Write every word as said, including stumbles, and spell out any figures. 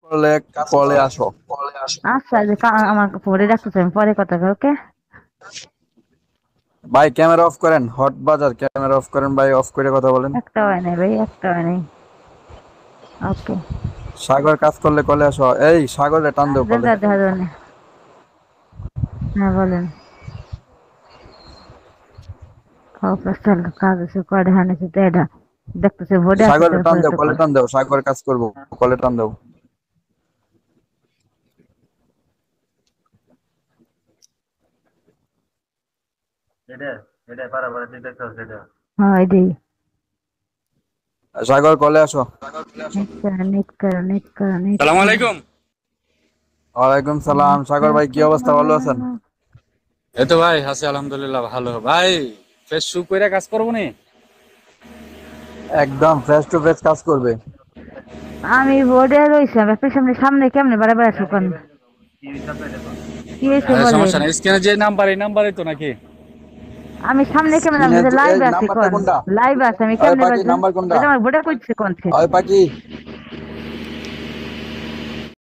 করলে কলে আসো। আচ্ছা যে কা- আমার পরে রাখতেছে আমি পরে কথা কই ওকে। ভাই ক্যামেরা অফ করেন, হট বাজার ক্যামেরা অফ করেন ভাই, অফ করে কথা বলেন। একটা হয় নাই ভাই, একটা হয় নাই। ওকে। সাগর কাজ করলে কলে আসো, এই সাগরে টান দেও কলে। দেখা দেখা যাবে না। হ্যাঁ বলেন। অফিসিয়াল কাজ আছে কয়টা হানেছে তো এটা দেখতেছে ভোটে আছে সাগরে টান তারপরে দেও, তো কলে কর। টান দেও, সাগর কাজ করবো, কলে টান দেও। হ্যাঁ এটাই। সাগর কলে আসো। নেট করো নেট করো নেট করো নেট সালাম করো। আলাইকুম। ওয়ালাইকুম সালাম। সাগর ভাই কি অবস্থা, ভালো আছেন? এই তো ভাই আছি আলহামদুলিল্লাহ ভালো। ভাই ফেস শু কইরা কাজ করবো নি? একদম ফেস টু ফেস কাজ করবে। আমি বোর্ডে রইছিলাম আপনার সামনে সামনে কেমনে বারে বারে শুকান কি হয়েছে হ্যাঁ বলেন। সমস্যা নাই, স্ক্রিনে যে নাম্বার এই নাম্বারই তো নাকি? আমি সামনে কেমনে আমি কিনে লাইভ এই আছি নাম্বারটা কোন কোনটা? লাইভ আছে আমি ওই কেমনে পাখি বাজুম নাম্বার কোনটা? ওইটা আমার বোর্ডে কইছে কোন থেকে। ওই পাখি